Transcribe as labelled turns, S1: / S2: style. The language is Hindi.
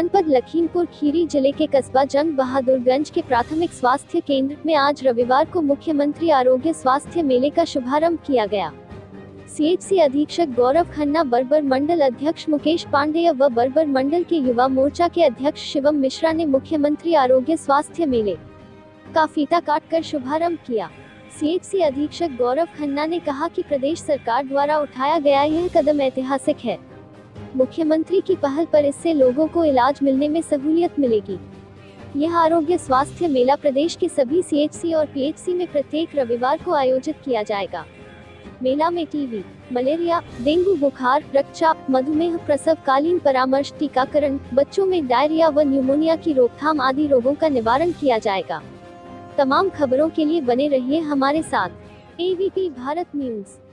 S1: जनपद लखीमपुर खीरी जिले के कस्बा जंग बहादुरगंज के प्राथमिक स्वास्थ्य केंद्र में आज रविवार को मुख्यमंत्री आरोग्य स्वास्थ्य मेले का शुभारंभ किया गया। सीएचसी अधीक्षक गौरव खन्ना, बर्बर मंडल अध्यक्ष मुकेश पांडेय व बर्बर मंडल के युवा मोर्चा के अध्यक्ष शिवम मिश्रा ने मुख्यमंत्री आरोग्य स्वास्थ्य मेले का फीता काटकर शुभारंभ किया। सीएचसी अधीक्षक गौरव खन्ना ने कहा कि प्रदेश सरकार द्वारा उठाया गया यह कदम ऐतिहासिक है। मुख्यमंत्री की पहल पर इससे लोगों को इलाज मिलने में सहूलियत मिलेगी। यह आरोग्य स्वास्थ्य मेला प्रदेश के सभी सीएचसी और पीएचसी में प्रत्येक रविवार को आयोजित किया जाएगा। मेला में टीबी, मलेरिया, डेंगू बुखार, रक्तचाप, मधुमेह, प्रसवकालीन परामर्श, टीकाकरण, बच्चों में डायरिया व न्यूमोनिया की रोकथाम आदि रोगों का निवारण किया जाएगा। तमाम खबरों के लिए बने रहिए हमारे साथ। ABP Bharat news.